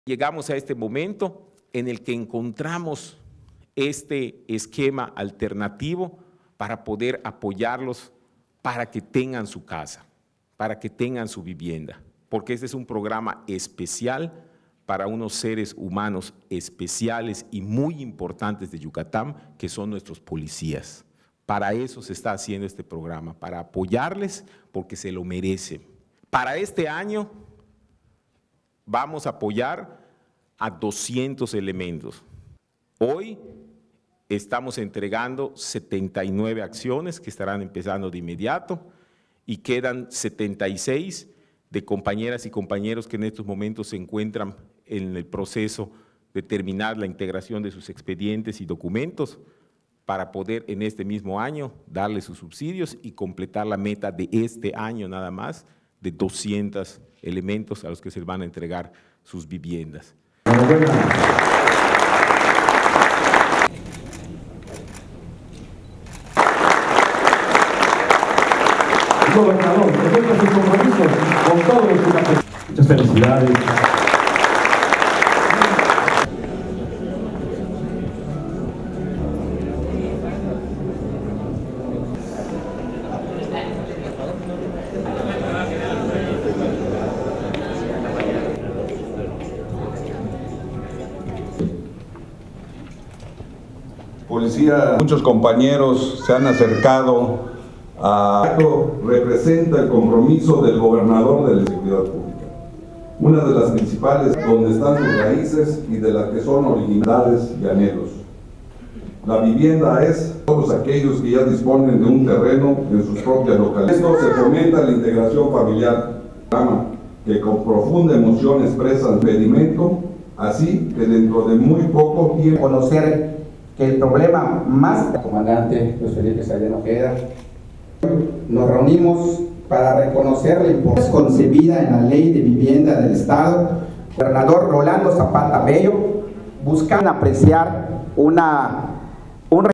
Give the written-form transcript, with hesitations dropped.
Llegamos a este momento en el que encontramos este esquema alternativo para poder apoyarlos para que tengan su casa, para que tengan su vivienda, porque este es un programa especial para unos seres humanos especiales y muy importantes de Yucatán, que son nuestros policías. Para eso se está haciendo este programa, para apoyarles porque se lo merecen. Para este año vamos a apoyar a 200 elementos. Hoy estamos entregando 79 acciones que estarán empezando de inmediato y quedan 76 de compañeras y compañeros que en estos momentos se encuentran en el proceso de terminar la integración de sus expedientes y documentos para poder en este mismo año darles sus subsidios y completar la meta de este año nada más de 200 elementos a los que se les van a entregar sus viviendas. Gobernador, presenta sus compromisos con todos los yucatecos. Muchas felicidades. Policía, muchos compañeros se han acercado a... Representa el compromiso del gobernador de la seguridad pública, una de las principales donde están sus raíces y de las que son originales y anhelos. La vivienda es todos aquellos que ya disponen de un terreno en sus propias localidades. Esto se fomenta la integración familiar, que con profunda emoción expresa el pedimento, así que dentro de muy poco tiempo conocer que el problema más... Comandante Luis Felipe Salinas Ojeda, nos reunimos para reconocer la importancia concebida en la Ley de Vivienda del Estado. El gobernador Rolando Zapata Bello buscan apreciar una